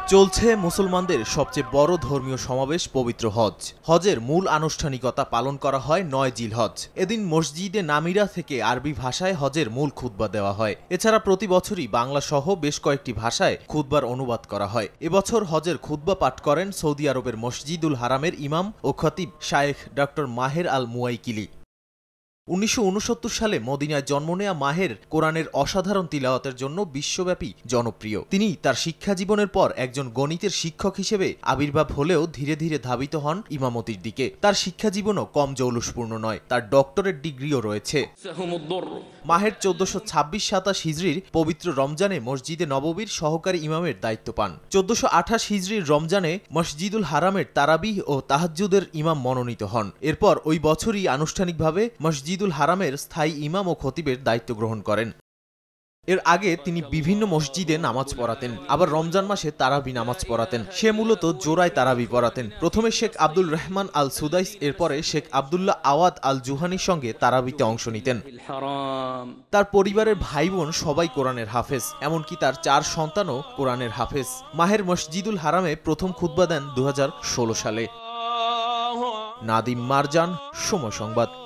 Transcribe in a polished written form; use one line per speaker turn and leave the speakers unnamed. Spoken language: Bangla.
চলছে মুসলমানদের সবচেয়ে বড় ধর্মীয় সমাবেশ পবিত্র হজ। হজের মূল আনুষ্ঠানিকতা পালন করা হয় ৯ জিলহজ। এদিন মসজিদে নামিরা থেকে আরবি ভাষায় হজের মূল খুতবা দেওয়া হয়। এছাড়া প্রতি বছরই বাংলা সহ বেশ কয়েকটি ভাষায় খুতবার অনুবাদ করা হয়। এবছর হজের খুতবা পাঠ করেন সৌদি আরবের মসজিদুল হারামের ইমাম ও খতিব শায়েখ ডক্টর মাহের আল মুয়াইকিলি। ১৯৬৯ সালে মদিনায় জন্ম নেয়া মাহের কোরআনের অসাধারণ তিলাওয়াতের জন্য বিশ্বব্যাপী জনপ্রিয়। তিনি তার শিক্ষা জীবনের পর একজন গণিতের শিক্ষক হিসেবে আবির্ভাব হলেও ধীরে ধীরে ধাবিত হন ইমামতির দিকে। তার শিক্ষা জীবনও কম জৌলুসপূর্ণ নয়, তার ডক্টরেট ডিগ্রিও রয়েছে। মাহের ১৪২৬-২৭ হিজরির পবিত্র রমজানে মসজিদে নববীর সহকারী ইমামের দায়িত্ব পান। ১৪২৮ হিজরির রমজানে মসজিদুল হারামের তারাবিহ ও তাহাজ্জুদের ইমাম মনোনীত হন। এরপর ওই বছরই আনুষ্ঠানিকভাবে মসজিদুল হারামের স্থায়ী ইমাম ও খতিবের দায়িত্ব গ্রহণ করেন। এর আগে তিনি বিভিন্ন মসজিদে নামাজ পড়াতেন, আবার রমজান মাসে তারাবি নামাজ পড়াতেন। সে মূলত জোড়ায় তারাবি পড়াতেন। প্রথমে Sheikh Abdul Rahman Al Sudais, এরপরে শেখ আব্দুল্লাহ আওয়াদ আল জুহানির সঙ্গে তারাবিতে অংশ নিতেন। তার পরিবারের ভাই বোন সবাই কোরআনের হাফেজ, এমনকি তার ৪ সন্তানও কোরআনের হাফেজ। মাহের মসজিদুল হারামে প্রথম খুতবা দেন ২০১৬ সালে। নাদিম মারজান, সময় সংবাদ।